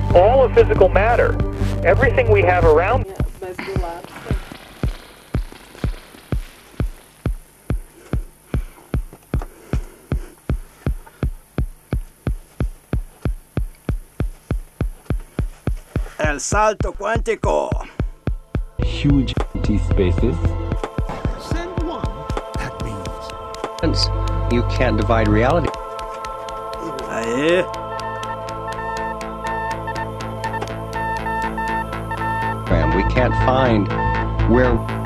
all of physical matter, everything we have around. Mas do lado tem. El Salto Quântico. Huge empty spaces. Send one. That means You can't divide reality. Ahí. We can't find where